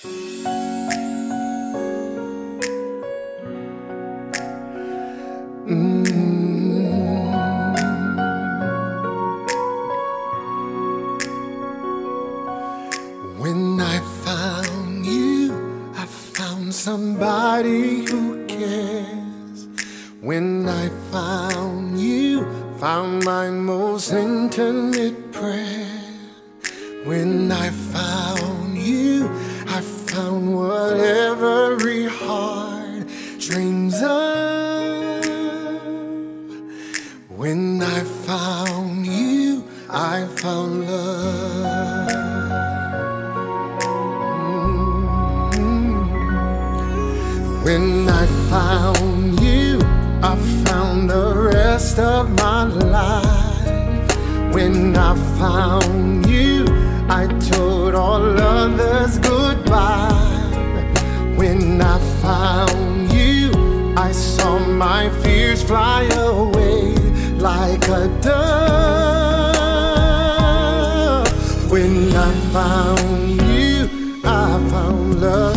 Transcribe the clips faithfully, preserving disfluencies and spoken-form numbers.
When I found you, I found somebody who cares. When I found you, found my most intimate prayer. When I found you, I found what every heart dreams of. When I found you, I found love. When I found you, I found the rest of my life. When I found you, I told all others goodbye. When I found you, I saw my fears fly away like a dove. When I found you, I found love.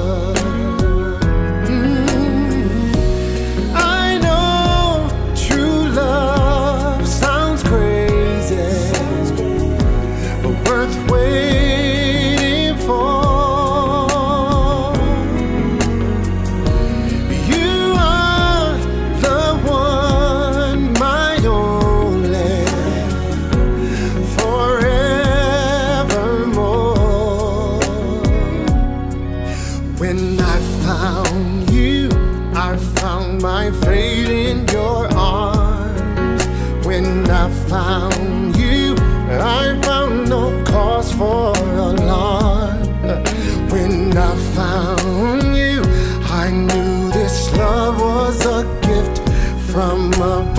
When I found you, I found my fate in your arms. When I found you, I found no cause for alarm. When I found you, I knew this love was a gift from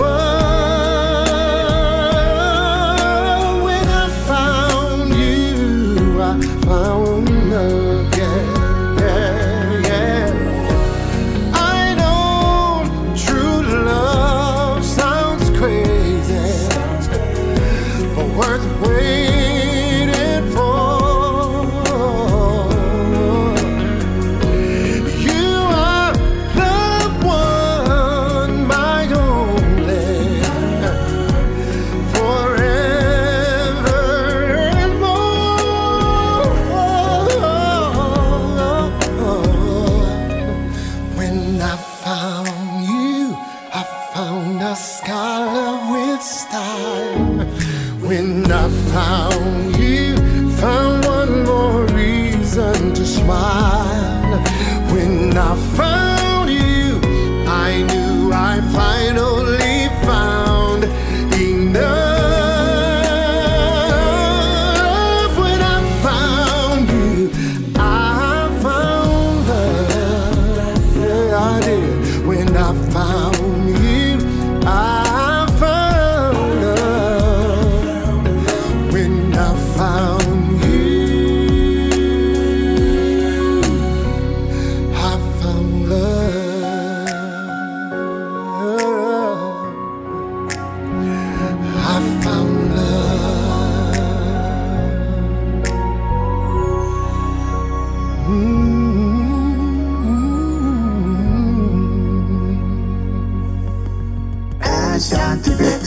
above. When I found you, I found love, yeah. Worth waiting for. You are the one, my only, forever and more. When I found you, I found a scholar with style. When I found you, found one more reason to smile. When I found you, I knew I finally found enough. When I found you, I found love. Yeah, I did. When I found you, I Ashanti Mix.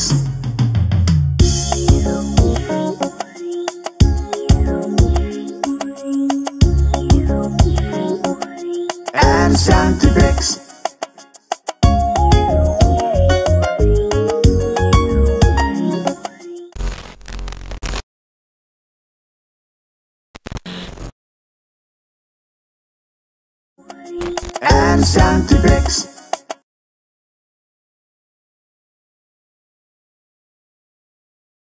Ashanti Mix. Ashanti Mix.